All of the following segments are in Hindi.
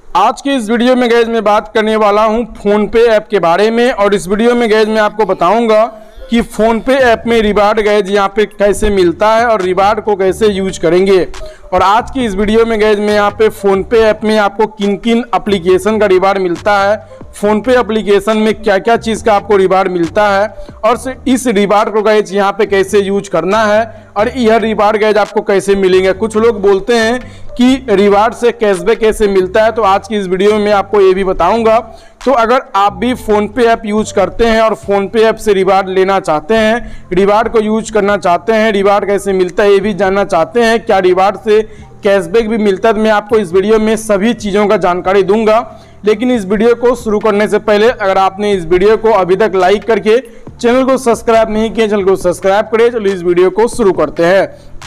आज की इस वीडियो में गैज मैं बात करने वाला हूं फोन पे ऐप के बारे में। और इस वीडियो में गैज मैं आपको बताऊंगा कि फोन पे ऐप में रिवार्ड गैज यहाँ पे कैसे मिलता है और रिवार्ड को कैसे यूज करेंगे। और आज की इस वीडियो में गैज मैं यहाँ पे फोन पे ऐप में आपको किन किन एप्लीकेशन का रिवार्ड मिलता है, फोन पे एप्लीकेशन में क्या क्या चीज़ का आपको रिवार्ड मिलता है और इस रिवार्ड को गैज यहाँ पे कैसे यूज करना है और यह रिवार्ड गैज आपको कैसे मिलेंगे। कुछ लोग बोलते हैं कि रिवार्ड से कैशबैक कैसे मिलता है, तो आज की इस वीडियो में मैं आपको ये भी बताऊंगा। तो अगर आप भी फोन पे ऐप यूज करते हैं और फोन पे ऐप से रिवार्ड लेना चाहते हैं, रिवार्ड को यूज करना चाहते हैं, रिवार्ड कैसे मिलता है ये भी जानना चाहते हैं, क्या रिवार्ड से कैशबैक भी मिलता है, तो मैं आपको इस वीडियो में सभी चीज़ों का जानकारी दूंगा। लेकिन इस वीडियो को शुरू करने से पहले अगर आपने इस वीडियो को अभी तक लाइक करके चैनल को सब्सक्राइब नहीं किया, चैनल को सब्सक्राइब करें। चलिए इस वीडियो को शुरू करते हैं।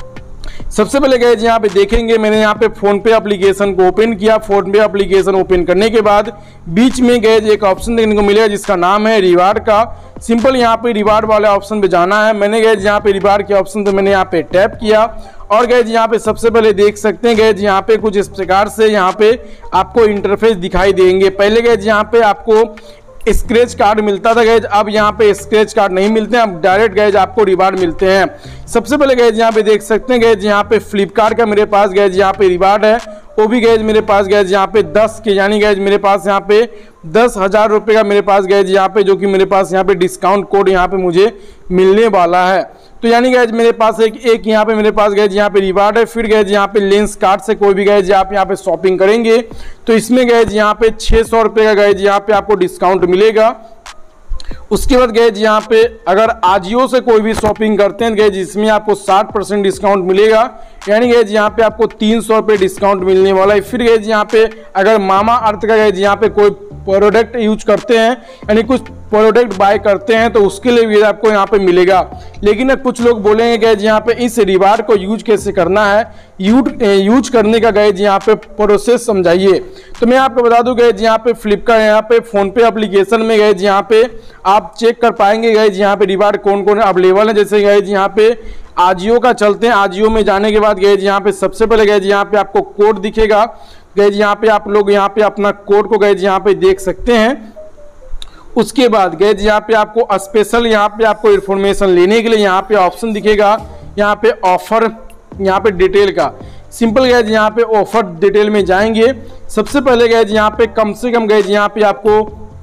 सबसे पहले गैज यहाँ पे देखेंगे, मैंने यहाँ पे फोन पे एप्लीकेशन को ओपन किया। फोन पे एप्लीकेशन ओपन करने के बाद बीच में गैज एक ऑप्शन देखने को मिलेगा जिसका नाम है रिवार्ड का। सिंपल यहाँ पे रिवार्ड वाले ऑप्शन पे जाना है। मैंने गैज यहाँ पे रिवार्ड के ऑप्शन पे मैंने यहाँ पे टैप किया और गैज यहाँ पे सबसे पहले देख सकते हैं गैज यहाँ पे कुछ इस प्रकार से यहाँ पे आपको इंटरफेस दिखाई देंगे। पहले गैज यहाँ पे आपको स्क्रैच कार्ड मिलता था गैज, अब यहाँ पे स्क्रैच कार्ड नहीं मिलते हैं, अब डायरेक्ट गैज आपको रिवार्ड मिलते हैं। सबसे पहले गैज यहाँ पे देख सकते हैं गैज यहाँ पे फ्लिपकार्ट का मेरे पास गैज यहाँ पे रिवार्ड है, वो भी गैज मेरे पास गैज यहाँ पे 10 के यानी गैज मेरे पास यहाँ पे 10,000 रुपये का मेरे पास गैज यहाँ पे, जो कि मेरे पास यहाँ पे डिस्काउंट कोड यहाँ पे मुझे मिलने वाला है। तो यानी गैज मेरे पास एक यहाँ पे मेरे पास गैज यहाँ पे रिवार्ड है। फिर गैज यहाँ पे लेंस कार्ड से कोई भी गैज आप यहाँ पे शॉपिंग करेंगे तो इसमें गैज यहाँ पे 600 रुपये का गैज यहाँ पे आपको डिस्काउंट मिलेगा। उसके बाद गैज यहाँ पे अगर आजियो से कोई भी शॉपिंग करते हैं गैज इसमें आपको 60% डिस्काउंट मिलेगा, यानी गैज यहाँ पे आपको 300 रुपये डिस्काउंट मिलने वाला है। फिर गैज यहाँ पे अगर मामा अर्थ का गैज यहाँ पे कोई प्रोडक्ट यूज करते हैं यानी कुछ प्रोडक्ट बाय करते हैं तो उसके लिए भी आपको यहाँ पे मिलेगा। लेकिन कुछ लोग बोलेंगे गैज यहाँ पे इस रिवार्ड को यूज कैसे करना है, यूज करने का गैज यहाँ पे प्रोसेस समझाइए। तो मैं आपको बता दूं गैज यहाँ पे फ्लिपकार्ट यहाँ पे फोन पे एप्लीकेशन में गैज यहाँ पे आप चेक कर पाएंगे गैज यहाँ पे रिवार्ड कौन कौन अवेलेबल है। जैसे गैज यहाँ पे आजियो का चलते हैं, आजियो में जाने के बाद गैज यहाँ पे सबसे पहले गैज यहाँ पे आपको कोड दिखेगा। गैज यहाँ पे आप लोग यहाँ पे अपना कोड को गैज यहाँ पे देख सकते हैं। उसके बाद गैज यहाँ पे आपको स्पेशल यहाँ पे आपको इन्फॉर्मेशन लेने के लिए यहाँ पे ऑप्शन दिखेगा, यहाँ पे ऑफर यहाँ पे डिटेल का। सिंपल गैज यहाँ पे ऑफर डिटेल में जाएंगे। सबसे पहले गैज यहाँ पे कम से कम गैज यहाँ पे आपको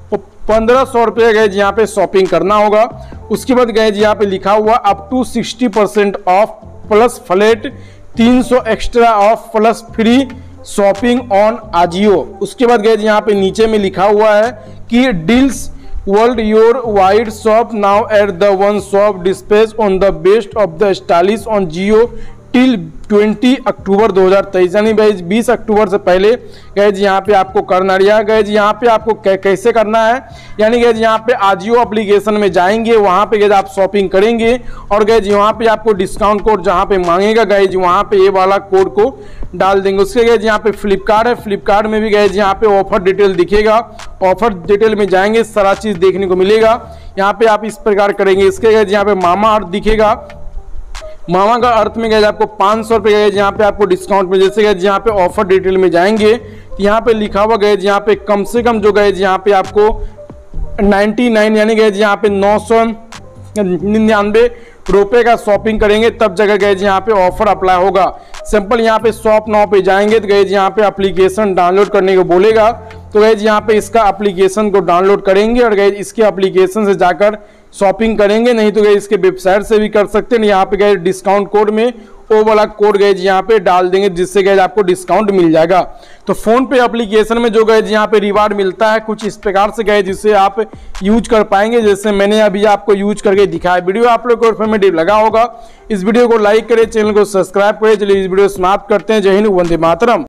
1500 रुपये गैज यहाँ पे शॉपिंग करना होगा। उसके बाद गैज यहाँ पे लिखा हुआ up to 60% off plus flat 300 extra off plus free shopping on Ajio. उसके बाद गैज यहाँ पे नीचे में लिखा हुआ है कि deals world your wide shop now at the one shop dispatch on the best of the stylish on Jio till 20 October 2023, यानी गैज 20 अक्टूबर से पहले गैज यहाँ पे आपको करना है। गैज यहाँ पे आपको कैसे करना है, यानी गैज यहाँ पे आजियो एप्लीकेशन में जाएंगे, वहाँ पे गैज आप शॉपिंग करेंगे और गैज यहाँ पे आपको डिस्काउंट कोड जहाँ पे मांगेगा गैज वहाँ पे ये वाला कोड को डाल देंगे। उसके गैज यहाँ पे फ्लिपकार्ट है, फ्लिपकार्ट में भी गैज यहाँ पे ऑफर डिटेल दिखेगा। ऑफर डिटेल में जाएंगे सारा चीज़ देखने को मिलेगा। यहाँ पे आप इस प्रकार करेंगे। इसके गैज यहाँ पे मामा अर्थ दिखेगा, मामा का अर्थ में गैज आपको 500 रुपये गैज यहाँ पे आपको डिस्काउंट में। जैसे गैज यहाँ पे ऑफर डिटेल में जाएंगे यहाँ पे लिखा हुआ गैज यहाँ पे कम से कम जो गैज यहाँ पे आपको 99 यानी गैज यहाँ पे 999 रुपये का शॉपिंग करेंगे तब जगह गैज यहाँ पे ऑफर अप्लाई होगा। सिंपल यहाँ पे शॉप नाउ पे जाएंगे तो गैज यहाँ पे एप्लीकेशन डाउनलोड करने को बोलेगा, तो गैज यहाँ पे इसका एप्लीकेशन को डाउनलोड करेंगे और गैज इसके एप्लीकेशन से जाकर शॉपिंग करेंगे। नहीं तो गैज इसके वेबसाइट से भी कर सकते हैं। यहाँ पे गैज डिस्काउंट कोड में वो वाला कोड गैज यहाँ पे डाल देंगे जिससे गैज आपको डिस्काउंट मिल जाएगा। तो फोन पे एप्लीकेशन में जो गैज यहाँ पे रिवार्ड मिलता है कुछ इस प्रकार से गैज जिससे आप यूज कर पाएंगे, जैसे मैंने अभी आपको यूज करके दिखाया। वीडियो आप लोग को इन्फॉर्मेटिव लगा होगा, इस वीडियो को लाइक करें, चैनल को सब्सक्राइब करें। चलिए इस वीडियो समाप्त करते हैं। जय हिंद, वंदे मातरम।